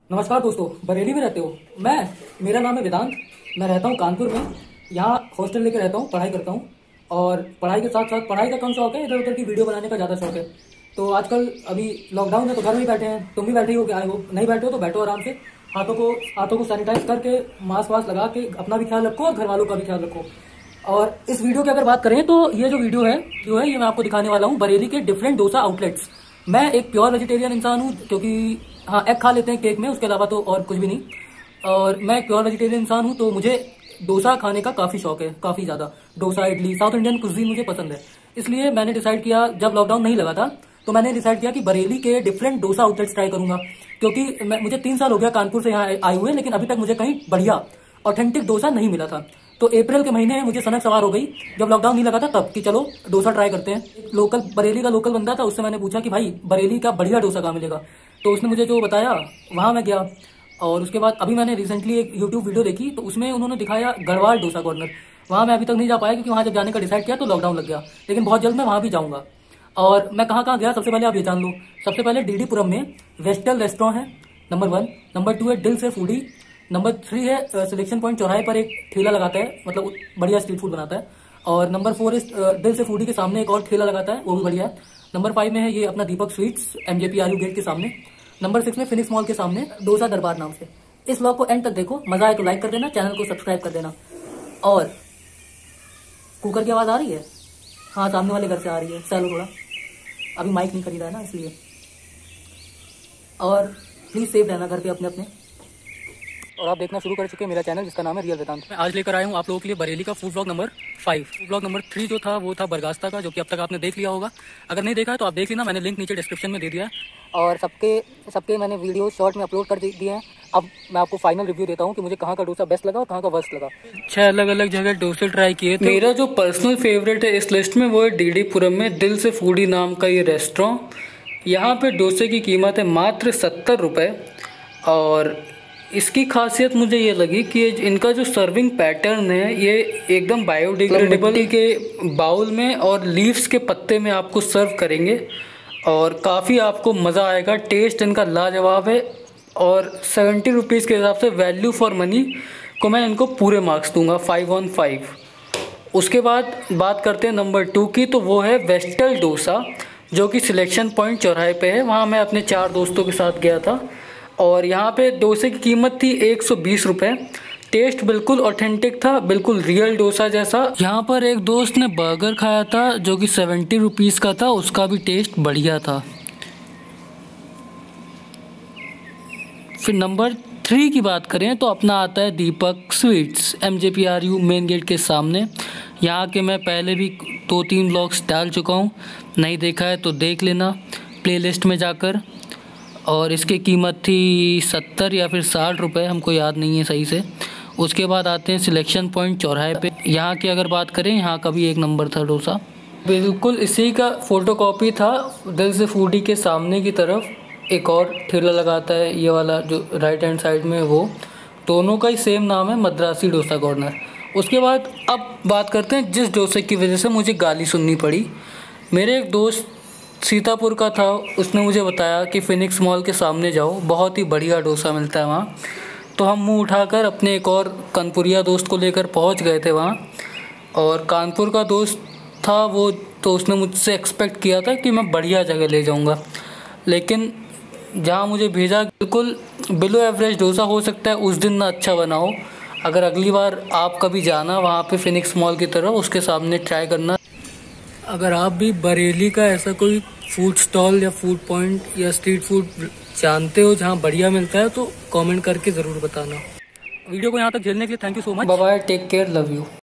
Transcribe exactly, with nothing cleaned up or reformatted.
नमस्कार दोस्तों, बरेली में रहते हो। मैं मेरा नाम है वेदांत। मैं रहता हूँ कानपुर में। यहाँ हॉस्टल लेके रहता हूँ, पढ़ाई करता हूँ और पढ़ाई के साथ साथ पढ़ाई का कम शौक है, इधर उधर की वीडियो बनाने का ज़्यादा शौक है। तो आजकल अभी लॉकडाउन है तो घर में ही बैठे हैं। तुम भी बैठे हो क्या? आए हो? नहीं बैठे हो तो बैठो आराम से। हाथों को हाथों को सैनिटाइज करके मास्क वास्क लगा के अपना भी ख्याल रखो और घर वालों का भी ख्याल रखो। और इस वीडियो की अगर बात करें तो ये जो वीडियो है जो है ये मैं आपको दिखाने वाला हूँ बरेली के डिफरेंट डोसा आउटलेट्स। मैं एक प्योर वेजिटेरियन इंसान हूँ क्योंकि हाँ एग खा लेते हैं केक में, उसके अलावा तो और कुछ भी नहीं। और मैं प्योर वेजिटेरियन इंसान हूँ तो मुझे डोसा खाने का काफ़ी शौक है, काफ़ी ज़्यादा। Dosa, idli, South Indian cuisine मुझे पसंद है। इसलिए मैंने डिसाइड किया, जब लॉकडाउन नहीं लगा था तो मैंने डिसाइड किया कि बरेली के डिफरेंट डोसा आउटलेट्स ट्राई करूंगा। क्योंकि मैं मुझे तीन साल हो गया कानपुर से यहाँ आए हुए, लेकिन अभी तक मुझे कहीं बढ़िया ऑथेंटिक डोसा नहीं मिला था। तो अप्रैल के महीने में मुझे सनक सवार हो गई, जब लॉकडाउन नहीं लगा था तब, कि चलो डोसा ट्राई करते हैं। एक लोकल बरेली का लोकल बंदा था, उससे मैंने पूछा कि भाई बरेली का बढ़िया डोसा कहाँ मिलेगा। तो उसने मुझे जो बताया वहाँ मैं गया। और उसके बाद अभी मैंने रिसेंटली एक यूट्यूब वीडियो देखी तो उसमें उन्होंने दिखाया गढ़वाल डोसा कॉर्नर। वहाँ मैं अभी तक नहीं जा पाया क्योंकि वहाँ जब जाने का डिसाइड किया तो लॉकडाउन लग गया, लेकिन बहुत जल्द मैं वहाँ भी जाऊँगा। और मैं कहाँ कहाँ गया सबसे पहले आप ये जान लो। सबसे पहले डीडीपुरम में वेस्टल रेस्टोरेंट है, नंबर वन। नंबर टू है दिल से फूडी। नंबर थ्री है सिलेक्शन पॉइंट चौराहे पर एक ठेला लगाता है, मतलब बढ़िया स्ट्रीट फूड बनाता है। और नंबर फोर इस दिल से फूडी के सामने एक और ठेला लगाता है, वो भी बढ़िया है। नंबर फाइव में है ये अपना Deepak sweets, MJP R U gate के सामने। नंबर सिक्स में फिनिक्स मॉल के सामने डोसा दरबार नाम से। इस व्लॉग को एंड तक देखो, मजा आए तो लाइक कर देना, चैनल को सब्सक्राइब कर देना। और कुकर की आवाज आ रही है? हाँ, सामने वाले घर से आ रही है। चलो, थोड़ा अभी माइक नहीं खरीदा है ना इसलिए। और प्लीज सेफ रहना घर पे अपने अपने। और आप देखना शुरू कर चुके हैं मेरा चैनल जिसका नाम है रियल वेदांत। मैं आज लेकर आया हूँ आप लोगों के लिए बरेली का food blog number five. Food blog number three जो था वो था बरगास्ता का, जो कि अब तक आपने देख लिया होगा। अगर नहीं देखा है तो आप देख लेना, मैंने लिंक नीचे डिस्क्रिप्शन में दे दिया है। और सबके सबके मैंने वीडियो शॉर्ट में अपलोड कर दिए हैं। अब मैं आपको फाइनल रिव्यू देता हूँ कि मुझे कहाँ का डोसा बेस्ट लगा और कहाँ का वर्स्ट लगा। छह अलग अलग जगह डोसे ट्राई किए थे। मेरा जो पर्सनल फेवरेट है इस लिस्ट में वो है डीडीपुरम में दिल से फूडी नाम का ये रेस्टोरेंट। यहाँ पे डोसे की कीमत है मात्र सत्तर रुपये। और इसकी खासियत मुझे ये लगी कि इनका जो सर्विंग पैटर्न है ये एकदम बायोडिग्रेडेबल के बाउल में और लीव्स के पत्ते में आपको सर्व करेंगे और काफ़ी आपको मज़ा आएगा। टेस्ट इनका लाजवाब है और सेवेंटी रुपीज़ के हिसाब से वैल्यू फॉर मनी को मैं इनको पूरे मार्क्स दूंगा, फाइव ऑन फाइव। उसके बाद बात करते हैं नंबर टू की, तो वो है वेस्टल डोसा, जो कि सिलेक्शन पॉइंट चौराहे पे है। वहाँ मैं अपने चार दोस्तों के साथ गया था और यहाँ पे डोसे की कीमत थी एक सौ बीस रुपये। टेस्ट बिल्कुल ऑथेंटिक था, बिल्कुल रियल डोसा जैसा। यहाँ पर एक दोस्त ने बर्गर खाया था जो कि सेवेंटी रुपीज़ का था, उसका भी टेस्ट बढ़िया था। फिर नंबर थ्री की बात करें तो अपना आता है Deepak sweets, MJP R U main gate के सामने। यहाँ के मैं पहले भी दो तीन ब्लॉग्स डाल चुका हूँ, नहीं देखा है तो देख लेना प्लेलिस्ट में जाकर। और इसकी कीमत थी सत्तर या फिर साठ रुपये, हमको याद नहीं है सही से। उसके बाद आते हैं सिलेक्शन पॉइंट चौराहे पे। यहाँ की अगर बात करें, यहाँ का भी एक नंबर था डोसा, बिल्कुल इसी का फोटोकॉपी था। दिल से फूडी के सामने की तरफ एक और ठेला लगाता है, ये वाला जो राइट हैंड साइड में है, वो दोनों का ही सेम नाम है, मद्रासी डोसा कॉर्नर। उसके बाद अब बात करते हैं जिस डोसे की वजह से मुझे गाली सुननी पड़ी। मेरे एक दोस्त सीतापुर का था, उसने मुझे बताया कि फिनिक्स मॉल के सामने जाओ, बहुत ही बढ़िया डोसा मिलता है वहाँ। तो हम मुंह उठाकर अपने एक और कानपुरिया दोस्त को लेकर पहुँच गए थे वहाँ। और कानपुर का दोस्त था वो, तो उसने मुझसे एक्सपेक्ट किया था कि मैं बढ़िया जगह ले जाऊँगा, लेकिन जहाँ मुझे भेजा बिल्कुल बिलो एवरेज डोसा। हो सकता है उस दिन ना अच्छा बना हो। अगर अगली बार आप कभी जाना वहाँ पे फिनिक्स मॉल की तरफ, उसके सामने ट्राई करना। अगर आप भी बरेली का ऐसा कोई फूड स्टॉल या फूड पॉइंट या स्ट्रीट फूड जानते हो जहाँ बढ़िया मिलता है तो कमेंट करके ज़रूर बताना। वीडियो को यहाँ तक झेलने के लिए thank you so much. Bye bye, take care, love you.